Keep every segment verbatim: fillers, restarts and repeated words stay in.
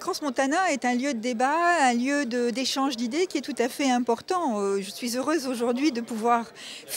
Crans-Montana est un lieu de débat, un lieu d'échange d'idées qui est tout à fait important. Je suis heureuse aujourd'hui de pouvoir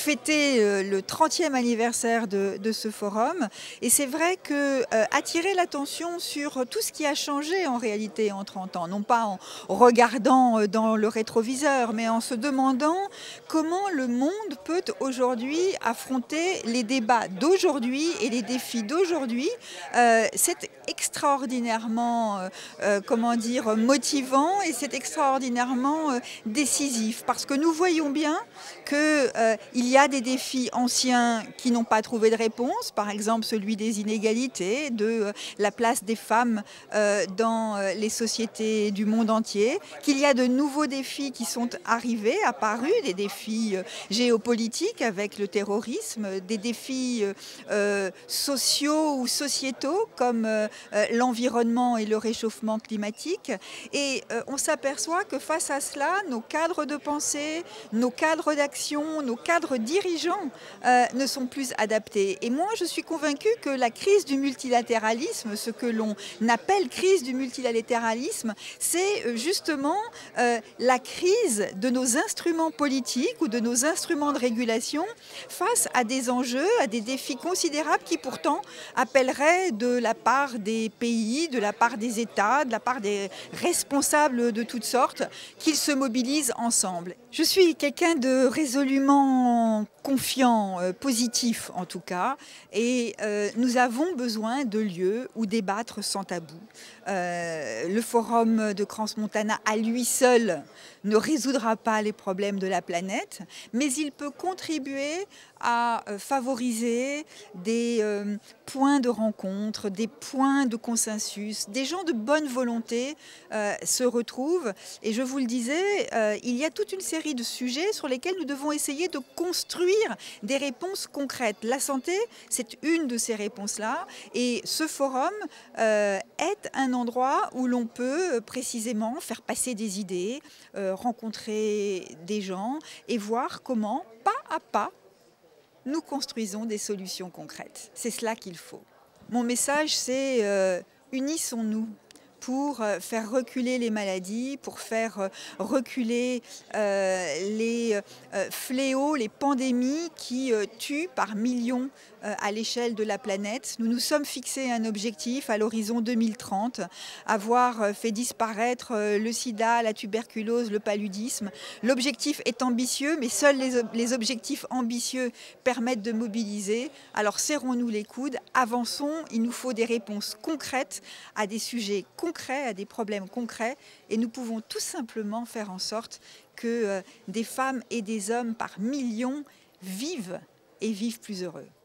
fêter le trentième anniversaire de, de ce forum. Et c'est vrai que euh, attirer l'attention sur tout ce qui a changé en réalité en trente ans, non pas en regardant dans le rétroviseur, mais en se demandant comment le monde peut aujourd'hui affronter les débats d'aujourd'hui et les défis d'aujourd'hui. Euh, c'est extraordinairement euh, euh, comment dire, motivant et c'est extraordinairement euh, décisif parce que nous voyons bien qu'il euh, y a des défis anciens qui n'ont pas trouvé de réponse, par exemple celui des inégalités, de euh, la place des femmes euh, dans euh, les sociétés du monde entier, qu'il y a de nouveaux défis qui sont arrivés, apparus, des défis euh, géopolitiques avec le terrorisme, des défis euh, sociaux ou sociétaux comme euh, l'environnement et le réchauffement climatique. Et euh, on s'aperçoit que face à cela, nos cadres de pensée, nos cadres d'action, nos cadres dirigeants euh, ne sont plus adaptés. Et moi, je suis convaincue que la crise du multilatéralisme, ce que l'on appelle crise du multilatéralisme, c'est justement euh, la crise de nos instruments politiques ou de nos instruments de régulation face à des enjeux, à des défis considérables qui pourtant appelleraient de la part des pays, de la part des États, de la part des responsables de toutes sortes, qu'ils se mobilisent ensemble. Je suis quelqu'un de résolument confiant, euh, positif en tout cas, et euh, nous avons besoin de lieux où débattre sans tabou. Euh, le forum de Crans-Montana à lui seul ne résoudra pas les problèmes de la planète, mais il peut contribuer à euh, favoriser des euh, points de rencontre, des points de consensus, des gens de bonne volonté euh, se retrouvent. Et je vous le disais, euh, il y a toute une série de sujets sur lesquels nous devons essayer de construire des réponses concrètes. La santé, c'est une de ces réponses-là. Et ce forum euh, est un endroit où l'on peut euh, précisément faire passer des idées, euh, rencontrer des gens et voir comment, pas à pas, nous construisons des solutions concrètes. C'est cela qu'il faut. Mon message, c'est euh, unissons-nous pour faire reculer les maladies, pour faire reculer euh, les euh, fléaux, les pandémies qui euh, tuent par millions euh, à l'échelle de la planète. Nous nous sommes fixés un objectif à l'horizon deux mille trente, avoir fait disparaître le sida, la tuberculose, le paludisme. L'objectif est ambitieux, mais seuls les, les objectifs ambitieux permettent de mobiliser. Alors serrons-nous les coudes, avançons, il nous faut des réponses concrètes à des sujets concrets concrets, à des problèmes concrets, et nous pouvons tout simplement faire en sorte que euh, des femmes et des hommes par millions vivent et vivent plus heureux.